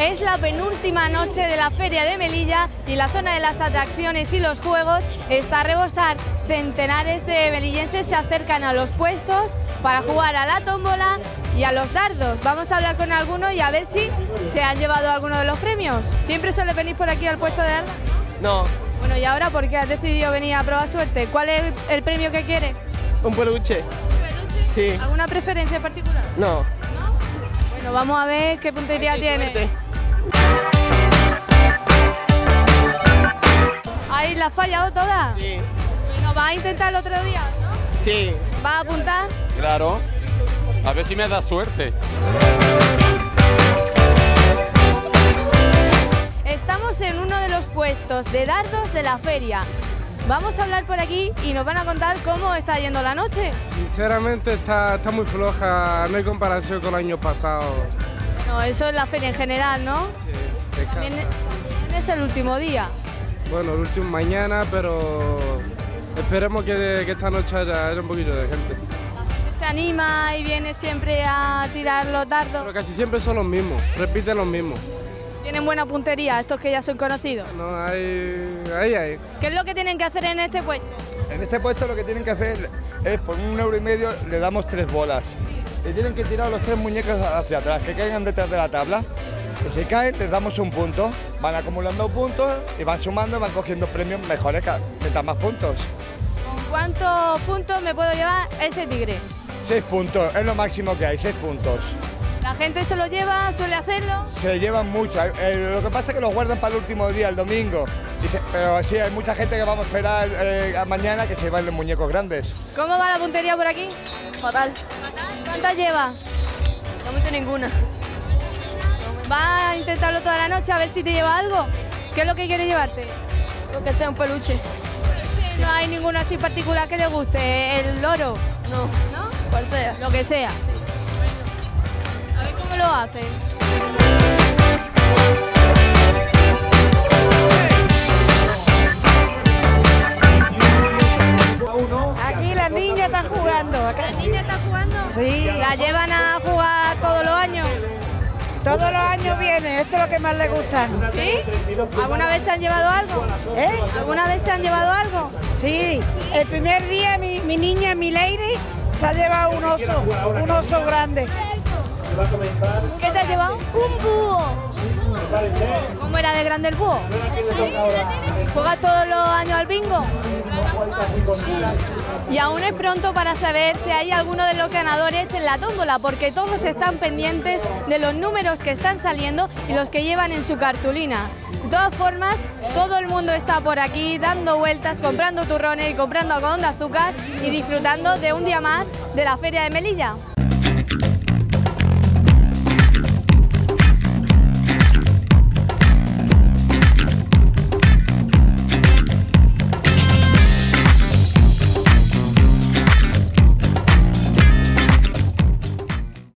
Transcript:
Es la penúltima noche de la Feria de Melilla y la zona de las atracciones y los juegos está a rebosar. Centenares de melillenses se acercan a los puestos para jugar a la tómbola y a los dardos. Vamos a hablar con algunos y a ver si se han llevado alguno de los premios. ¿Siempre suele venir por aquí al puesto de dardos? No. Bueno, ¿y ahora por qué has decidido venir a probar suerte? ¿Cuál es el premio que quieres? Un peluche. ¿Un peluche? Sí. ¿Alguna preferencia en particular? No. ¿No? Bueno, vamos a ver qué puntería tiene. Suerte. ¿Ahí la has fallado todas? Sí. Bueno, ¿vas a intentar el otro día, no? Sí. ¿Vas a apuntar? Claro, a ver si me da suerte. Estamos en uno de los puestos de dardos de la feria. Vamos a hablar por aquí y nos van a contar cómo está yendo la noche. Sinceramente está muy floja, no hay comparación con el año pasado. No, eso es la feria en general, ¿no? Sí, También es el último día. bueno, el último mañana, pero esperemos que esta noche haya un poquito de gente. La gente se anima y viene siempre a tirar los dardos. Pero casi siempre son los mismos, repiten los mismos. Tienen buena puntería, estos que ya son conocidos. No, ahí. ¿Qué es lo que tienen que hacer en este puesto? En este puesto lo que tienen que hacer es, por 1,5 € le damos 3 bolas. Y tienen que tirar los 3 muñecos hacia atrás, que caigan detrás de la tabla. Y si caen, les damos un punto. Van acumulando puntos y van sumando y van cogiendo premios mejores, mientras más puntos. ¿Con cuántos puntos me puedo llevar ese tigre? 6 puntos, es lo máximo que hay, 6 puntos. ¿La gente se lo lleva, suele hacerlo? Se llevan mucho, lo que pasa es que los guardan para el último día, el domingo. Pero sí, hay mucha gente que vamos a esperar a mañana que se lleven los muñecos grandes. ¿Cómo va la puntería por aquí? Fatal. ¿Cuántas lleva? No meto ninguna. ¿Vas a intentarlo toda la noche a ver si te lleva algo? ¿Qué es lo que quieres llevarte? Lo que sea un peluche. No hay ninguno así particular que te guste. ¿El loro? No. ¿No? Cual sea. Lo que sea. A ver cómo lo hacen. Aquí las niñas están jugando. ¿Las niñas están jugando? Sí. ¿La llevan a jugar todos los años? Todos los años vienen, esto es lo que más les gusta. ¿Sí? ¿Alguna vez se han llevado algo? ¿Eh? ¿Alguna vez se han llevado algo? Sí, el primer día mi niña, mi lady, se ha llevado un oso grande. ¿Qué te has llevado? Un búho. ¿Cómo era de grande el búho? ¿Juegas todos los años al bingo? Y aún es pronto para saber si hay alguno de los ganadores en la tómbola, porque todos están pendientes de los números que están saliendo y los que llevan en su cartulina. De todas formas, todo el mundo está por aquí dando vueltas, comprando turrones y comprando algodón de azúcar y disfrutando de un día más de la Feria de Melilla.